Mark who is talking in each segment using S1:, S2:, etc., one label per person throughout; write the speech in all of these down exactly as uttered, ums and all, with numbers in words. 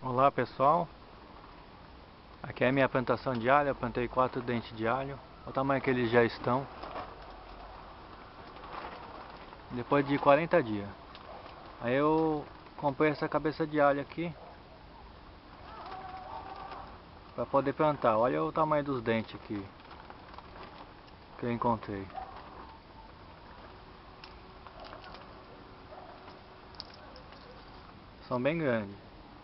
S1: Olá pessoal, aqui é a minha plantação de alho. Eu plantei quatro dentes de alho, olha o tamanho que eles já estão. Depois de quarenta dias. Aí eu comprei essa cabeça de alho aqui para poder plantar. Olha o tamanho dos dentes aqui que eu encontrei. São bem grandes.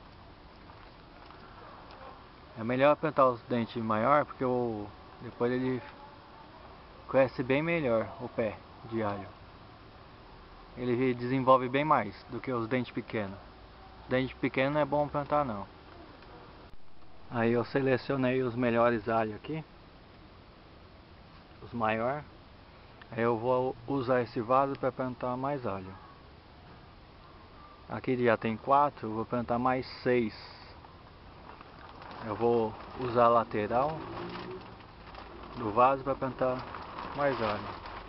S1: É melhor plantar os dentes maior porque o, depois ele cresce bem melhor o pé de alho. Ele desenvolve bem mais do que os dentes pequenos. Dente pequeno não é bom plantar não. Aí eu selecionei os melhores alhos aqui, os maiores. Aí eu vou usar esse vaso para plantar mais alho. Aqui já tem quatro, eu vou plantar mais seis. Eu vou usar a lateral do vaso para plantar mais alho.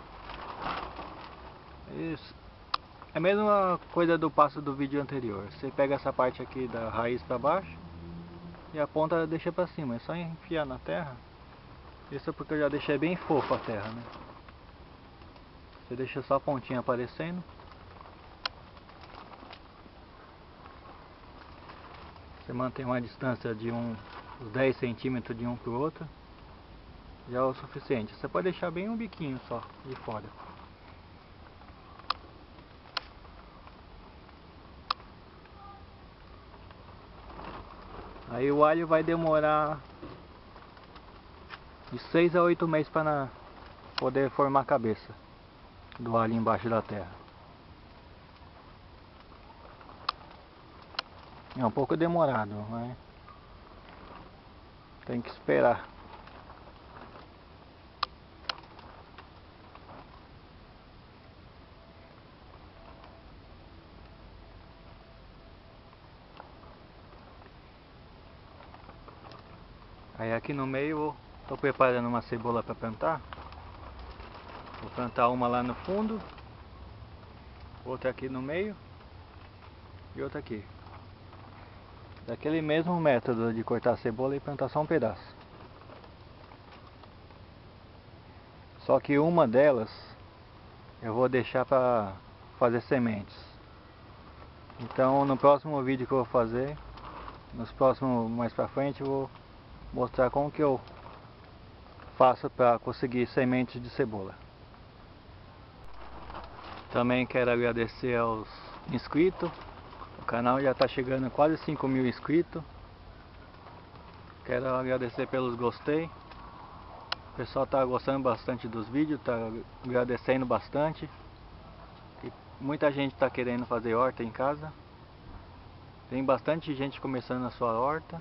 S1: Isso é a mesma coisa do passo do vídeo anterior. Você pega essa parte aqui da raiz para baixo e a ponta deixa para cima. É só enfiar na terra. Isso é porque eu já deixei bem fofa a terra, né? Você deixa só a pontinha aparecendo. Você mantém uma distância de uns dez centímetros de um para o outro. Já é o suficiente. Você pode deixar bem um biquinho só de fora. Aí o alho vai demorar de seis a oito meses para poder formar a cabeça do alho embaixo da terra. É um pouco demorado, mas tem que esperar. Aí aqui no meio eu estou preparando uma cebola para plantar. Vou plantar uma lá no fundo, outra aqui no meio e outra aqui. Daquele mesmo método de cortar a cebola e plantar só um pedaço. Só que uma delas eu vou deixar para fazer sementes. Então no próximo vídeo que eu vou fazer, nos próximos mais pra frente, eu vou mostrar como que eu faço para conseguir sementes de cebola. Também quero agradecer aos inscritos. O canal já está chegando a quase cinco mil inscritos. Quero agradecer pelos gostei. O pessoal está gostando bastante dos vídeos, está agradecendo bastante. E muita gente está querendo fazer horta em casa. Tem bastante gente começando a sua horta.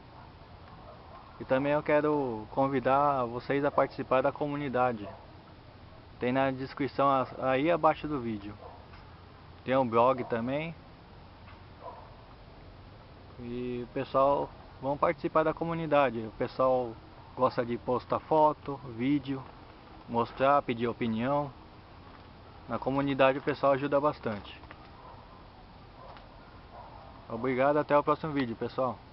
S1: E também eu quero convidar vocês a participar da comunidade. Tem na descrição aí abaixo do vídeo. Tem um blog também. E o pessoal, vão participar da comunidade. O pessoal gosta de postar foto, vídeo, mostrar, pedir opinião. Na comunidade o pessoal ajuda bastante. Obrigado, até o próximo vídeo, pessoal.